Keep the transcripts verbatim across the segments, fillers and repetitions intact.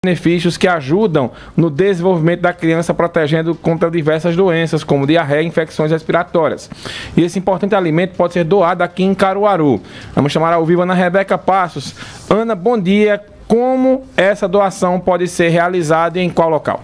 benefícios que ajudam no desenvolvimento da criança, protegendo contra diversas doenças, como diarreia e infecções respiratórias. E esse importante alimento pode ser doado aqui em Caruaru. Vamos chamar ao vivo a Ana Rebeca Passos. Ana, bom dia. Como essa doação pode ser realizada e em qual local?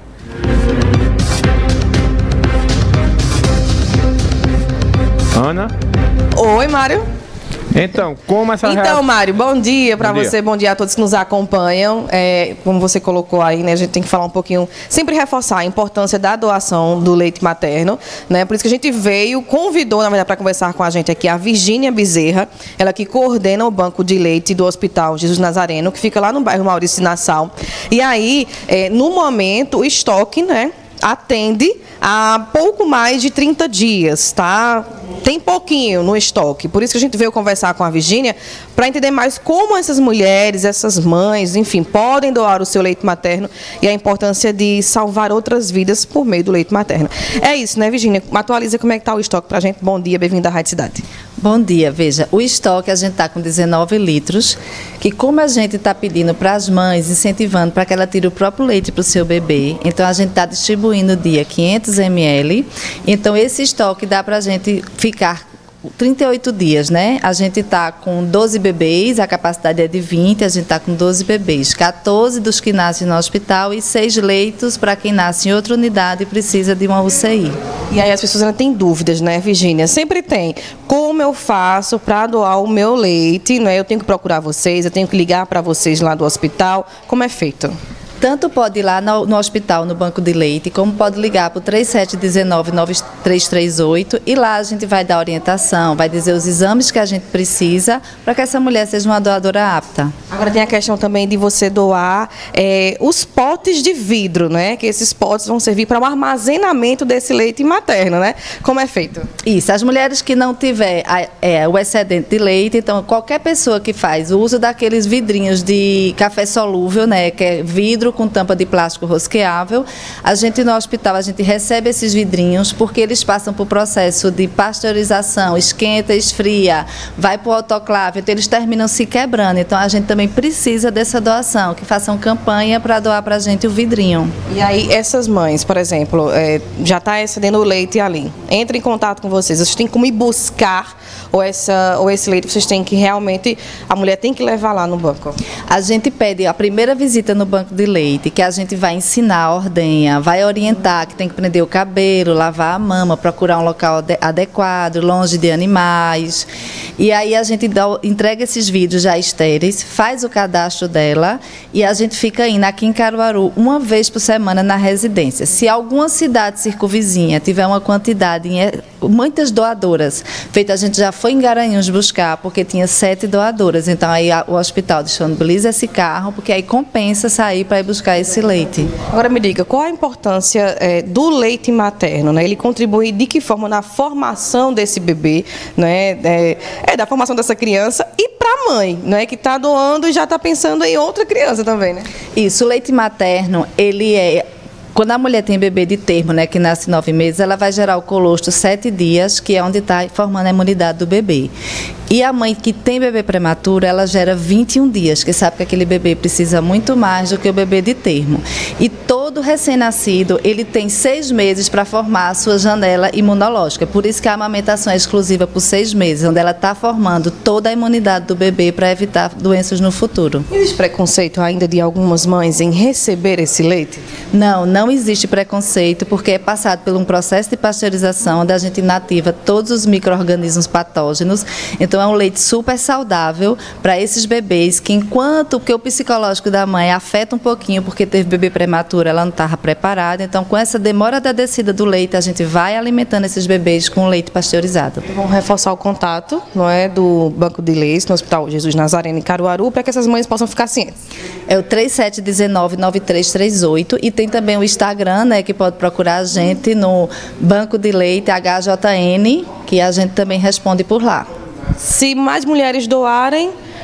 Ana? Oi, Mário. Então, como essa... Então, Mário, bom dia para você, dia. bom dia a todos que nos acompanham. É, como você colocou aí, né, a gente tem que falar um pouquinho, sempre reforçar a importância da doação do leite materno, né? Por isso que a gente veio, convidou, na verdade, para conversar com a gente aqui a Virgínia Bezerra, ela que coordena o banco de leite do Hospital Jesus Nazareno, que fica lá no bairro Maurício Nassau. E aí, é, no momento, o estoque, né, atende a pouco mais de trinta dias, tá? Tem pouquinho no estoque. Por isso que a gente veio conversar com a Virgínia para entender mais como essas mulheres, essas mães, enfim, podem doar o seu leite materno e a importância de salvar outras vidas por meio do leite materno. É isso, né, Virgínia? Atualiza como é que está o estoque para a gente. Bom dia, bem-vinda à Rádio Cidade. Bom dia, veja, o estoque a gente está com dezenove litros, que como a gente está pedindo para as mães, incentivando para que ela tire o próprio leite para o seu bebê, então a gente está distribuindo dia quinhentos mililitros, então esse estoque dá para a gente ficar trinta e oito dias, né? A gente está com doze bebês, a capacidade é de vinte, a gente está com doze bebês, quatorze dos que nascem no hospital e seis leitos para quem nasce em outra unidade e precisa de uma U C I. E aí as pessoas ainda têm dúvidas, né, Virgínia? Sempre tem. Como eu faço para doar o meu leite, né? Eu tenho que procurar vocês, eu tenho que ligar para vocês lá do hospital. Como é feito? Tanto pode ir lá no, no hospital, no banco de leite, como pode ligar para o três sete um nove, nove três três oito e lá a gente vai dar orientação, vai dizer os exames que a gente precisa para que essa mulher seja uma doadora apta. Agora tem a questão também de você doar é, os potes de vidro, né? Que esses potes vão servir para o armazenamento desse leite materno, né? Como é feito? Isso, as mulheres que não tiver a, é, o excedente de leite, então qualquer pessoa que faz o uso daqueles vidrinhos de café solúvel, né? Que é vidro com tampa de plástico rosqueável. A gente no hospital, a gente recebe esses vidrinhos porque eles passam por processo de pasteurização, esquenta, esfria, vai para o autoclave, então eles terminam se quebrando. Então a gente também precisa dessa doação, que façam campanha para doar para a gente o vidrinho. E aí essas mães, por exemplo, é, já está excedendo o leite ali, entra em contato com vocês, vocês têm como ir buscar ou, essa, ou esse leite, vocês têm que realmente, a mulher tem que levar lá no banco? A gente pede a primeira visita no banco de leite, que a gente vai ensinar a ordenha, vai orientar que tem que prender o cabelo, lavar a mama, procurar um local adequado, longe de animais. E aí a gente dá, entrega esses vídeos já estéreis, faz o cadastro dela e a gente fica indo aqui em Caruaru uma vez por semana na residência. Se alguma cidade circunvizinha tiver uma quantidade, muitas doadoras, feito a gente já foi em Garanhuns buscar, porque tinha sete doadoras, então aí o hospital disponibiliza esse carro, porque aí compensa sair para ir buscar esse leite. Agora me diga, qual a importância é, do leite materno, né? Ele contribui de que forma na formação desse bebê, né? É, é da formação dessa criança e para a mãe, né? Que está doando e já está pensando em outra criança também, né? Isso, o leite materno, ele é... Quando a mulher tem bebê de termo, né, que nasce nove meses, ela vai gerar o colostro sete dias, que é onde está formando a imunidade do bebê. E a mãe que tem bebê prematuro, ela gera vinte e um dias, que sabe que aquele bebê precisa muito mais do que o bebê de termo. E todo recém-nascido, ele tem seis meses para formar a sua janela imunológica. Por isso que a amamentação é exclusiva por seis meses, onde ela está formando toda a imunidade do bebê para evitar doenças no futuro. Existe preconceito ainda de algumas mães em receber esse leite? Não, não existe preconceito, porque é passado por um processo de pasteurização, onde a gente inativa todos os micro-organismos patógenos. Então, é um leite super saudável para esses bebês que, enquanto que o psicológico da mãe afeta um pouquinho, porque teve bebê prematuro, ela não estava preparada. Então, com essa demora da descida do leite, a gente vai alimentando esses bebês com leite pasteurizado. Vamos reforçar o contato, não é, do Banco de Leite no Hospital Jesus Nazareno em Caruaru, para que essas mães possam ficar cientes. É o três sete um nove, nove três três oito e tem também o Instagram, né, que pode procurar a gente no Banco de Leite H J N, que a gente também responde por lá. Se mais mulheres doarem,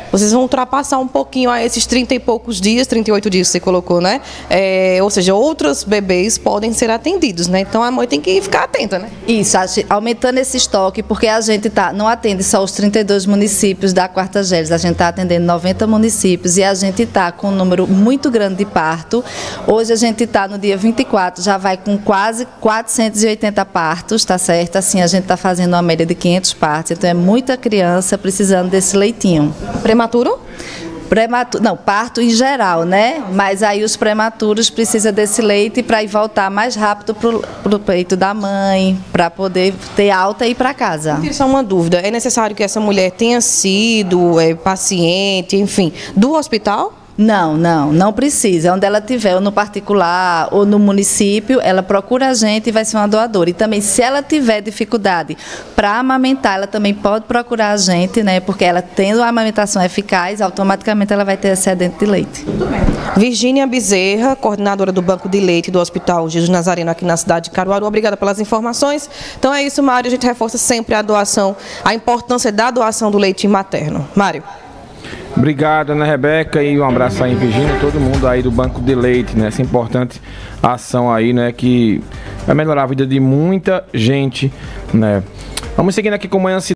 vocês vão ultrapassar um pouquinho a esses trinta e poucos dias, trinta e oito dias que você colocou, né? É, ou seja, outros bebês podem ser atendidos, né? Então a mãe tem que ficar atenta, né? Isso, aumentando esse estoque, porque a gente tá, não atende só os trinta e dois municípios da Quarta Gélis, a gente está atendendo noventa municípios e a gente está com um número muito grande de parto. Hoje a gente está no dia vinte e quatro, já vai com quase quatrocentos e oitenta partos, tá certo? Assim, a gente está fazendo uma média de quinhentos partos, então é muita criança precisando desse leitinho. Prematuro? Prematuro, não, parto em geral, né? Mas aí os prematuros precisam desse leite para ir voltar mais rápido para o peito da mãe, para poder ter alta e ir para casa. Eu tenho só uma dúvida, é necessário que essa mulher tenha sido é, paciente, enfim, do hospital? Não, não, não precisa. Onde ela estiver, ou no particular, ou no município, ela procura a gente e vai ser uma doadora. E também, se ela tiver dificuldade para amamentar, ela também pode procurar a gente, né? Porque ela tendo a amamentação eficaz, automaticamente ela vai ter excedente de leite. Virgínia Bezerra, coordenadora do Banco de Leite do Hospital Jesus Nazareno aqui na cidade de Caruaru. Obrigada pelas informações. Então é isso, Mário. A gente reforça sempre a doação, a importância da doação do leite materno. Mário. Obrigado, Ana Rebeca, e um abraço aí em Virgínia, todo mundo aí do Banco de Leite, né? Essa importante ação aí, né? Que vai melhorar a vida de muita gente, né? Vamos seguindo aqui com Manhã